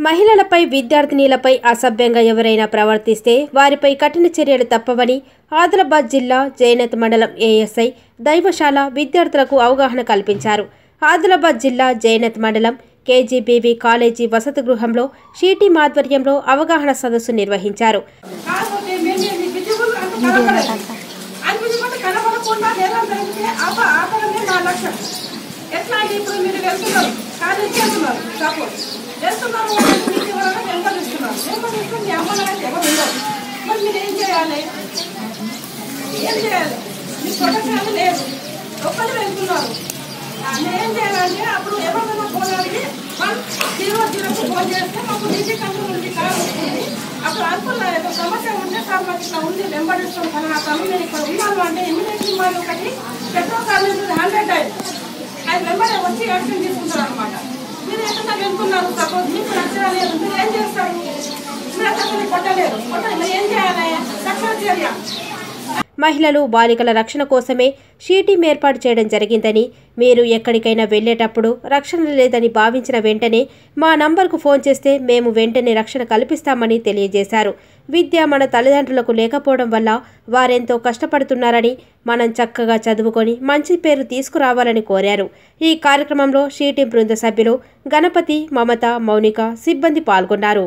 మహిళలపై విద్యార్థినీలపై అసభ్యంగా ఎవరైనా ప్రవర్తిస్తే వారిపై కఠిన చర్యలు తప్పవని ఆదిలాబాద్ జిల్లా జైనత్ మండలం ఏఎస్ఐ దైవశాల విద్యార్థులకు అవగాహన కల్పించారు. ఆదిలాబాద్ జిల్లా జైనత్ మండలం కేజీబీవీ కాలేజీ వసతి గృహంలో షీటీ ఆధ్వర్యంలో అవగాహన సదస్సు నిర్వహించారు. అప్పుడు ఎవరైనా ఫోన్ అడిగి 100 ఫోన్ చేస్తే మాకు నీటి కంట్రోల్ ఉంది అప్పుడు అనుకున్నా సమస్య ఉంటే సార్ మాకు ఇట్లా ఉంది వెంబడిస్తాం కానీ ఆ సమయం నేను ఇక్కడ ఉన్నాను అంటే ఇమ్మీడియట్లీ మాది ఒకటి పెట్రోల్ కాలేజ్ 100 అది వెంబడి వచ్చి యాక్షన్ తీసుకుంటారు అనమాట. మీరు ఎక్కడ వెళ్తున్నారు సపోజ్ మీకు నచ్చలేదు మీరు ఏం చేస్తారు? మీరు అసలు కొట్టలేరు మీరు ఏం చేయాలి? రక్షణ చర్య. మహిళలు బాలికల రక్షణ కోసమే షీటీం ఏర్పాటు చేయడం జరిగిందని, మీరు ఎక్కడికైనా వెళ్లేటప్పుడు రక్షణ లేదని భావించిన వెంటనే మా నంబర్కు ఫోన్ చేస్తే మేము వెంటనే రక్షణ కల్పిస్తామని తెలియజేశారు. విద్య మన తల్లిదండ్రులకు లేకపోవడం వల్ల వారెంతో కష్టపడుతున్నారని, మనం చక్కగా చదువుకొని మంచి పేరు తీసుకురావాలని కోరారు. ఈ కార్యక్రమంలో షీటీం బృంద సభ్యులు గణపతి, మమత, మౌనిక సిబ్బంది పాల్గొన్నారు.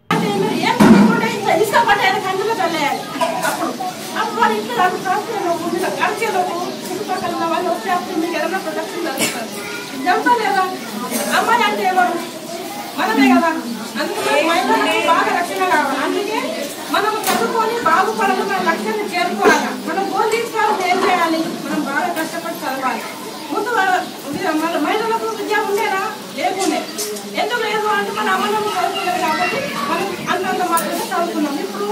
అమ్మాయి అంటే ఎవరు? మనమే కదా. అందుకే మహిళలకు బాగా రక్షణ కావాలి. అందుకే మనం చదువుకొని బాగుపడాలి, మన లక్ష్యాన్ని చేరుకోవాలి. మనం గోల్ తీసుకోవాలంటే ఏం చేయాలి? మనం బాగా కష్టపడి చదవాలి. ముందు మహిళలకు విద్య ఉండేనా? లేకుండే. ఎందుకు లేదు అంటే మన అమ్మను చదువుకోలేదు కాబట్టి మనం అంతంత మాత్రమే చదువుకున్నాం. ఇప్పుడు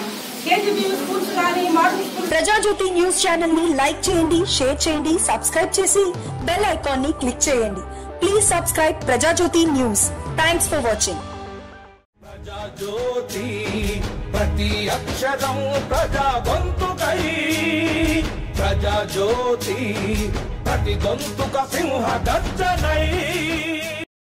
ప్రజాజ్యోతి న్యూస్ ఛానల్ ని లైక్ చేయండి, షేర్ చేయండి, సబ్స్క్రైబ్ చేసి బెల్ ఐకాన్ ని క్లిక్ చేయండి. Please subscribe Prajajyothi news. Thanks for watching. Prajajyothi ప్రతి అక్షరం ప్రజా గొంతుకై, ప్రజాజ్యోతి ప్రతి గొంతుక సింహ గర్జనై.